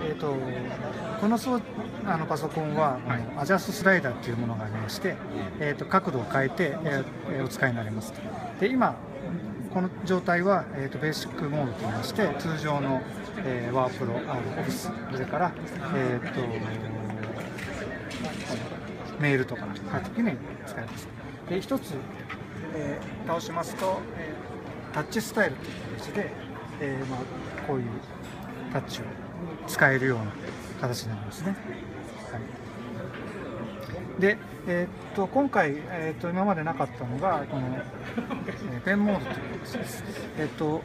このパソコンは、アジャストスライダーというものがありまして、角度を変えて、お使いになれます。で今この状態は、ベーシックモードといいまして、通常の、ワープロ、オフィス、それから、メールとか書くときに使えます。で一つ、倒しますと、タッチスタイルという形で、こういうタッチを使えるような形になりますね。で、今回、今までなかったのがこの、ペンモードという形です。こ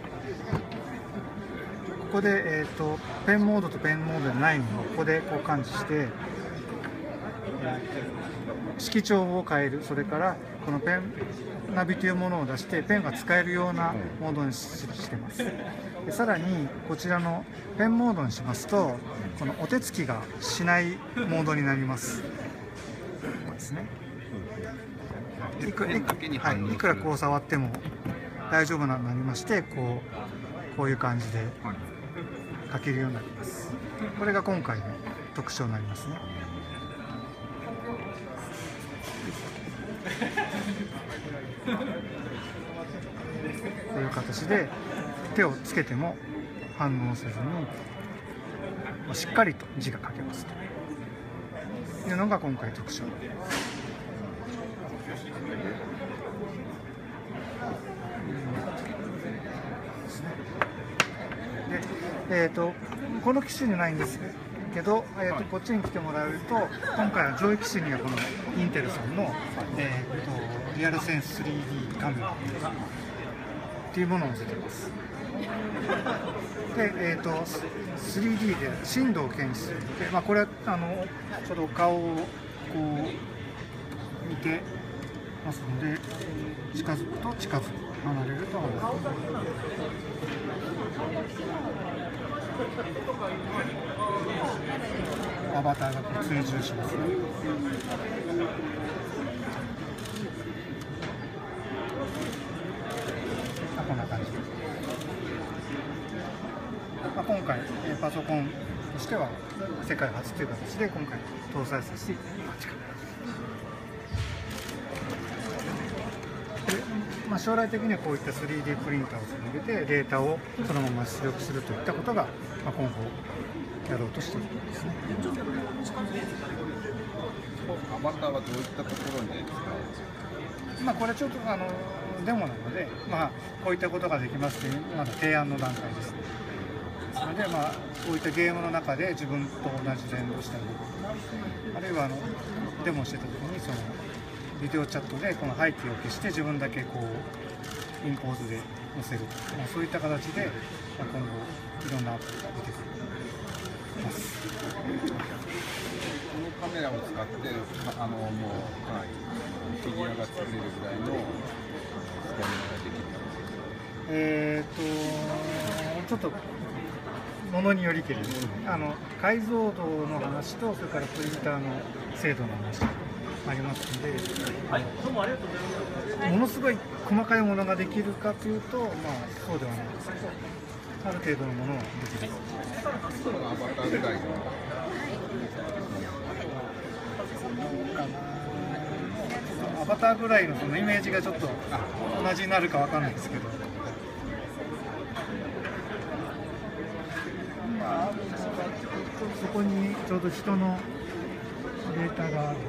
こで、ペンモードとペンモードでないものをここでこう感知して、色調を変える、それからこのペンナビというものを出してペンが使えるようなモードにしてます。でさらにこちらのペンモードにしますと、このお手つきがしないモードになります。ですね。いくらこう触っても大丈夫なになりまして、こういう感じで書けるようになります。これが今回の特徴になりますね。こういう形で手をつけても反応せずに、しっかりと字が書けますというのが今回特徴です。で、この機種にないんですけど、こっちに来てもらうと、今回は上位機種にはこのインテルさんの、リアルセンス 3D カメラっていうものを載せてます。で、3D で振動を検知するので、これはちょっと顔をこう見てますので、近づくと近づく、離れると離れる。アバターがこう追従しますね。こんな感じで、今回パソコンとしては世界初という形で今回搭載させていただきました。将来的にはこういった 3D プリンターをつなげてデータをそのまま出力するといったことが、今後やろうとしているんですね。 アバターはどういったところに使うんですか？ これちょっとデモなので、こういったことができますというまだ提案の段階ですね。ですので、こういったゲームの中で自分と同じ連動したり、あるいはデモしてた時にそのビデオチャットでこの背景を消して自分だけこうインポーズで載せる、そういった形で、今後いろんなアプリが出てくるます。 このカメラを使ってもうかなりフィギュアが作れるぐらいの使い方ができる。 ちょっとものによりけり、解像度の話とそれからプリンターの精度の話ありますので、ものすごい細かいものができるかというと、そうではないですけど、ある程度のものはできる。 アバターぐらいのアバターぐらいのそのイメージがちょっと同じになるかわかんないですけど、そこにちょうど人のデータがある。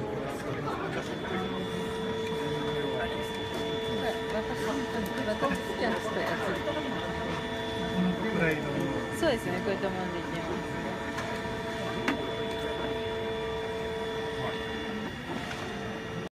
このくらいの。 そうですね、こういったもので。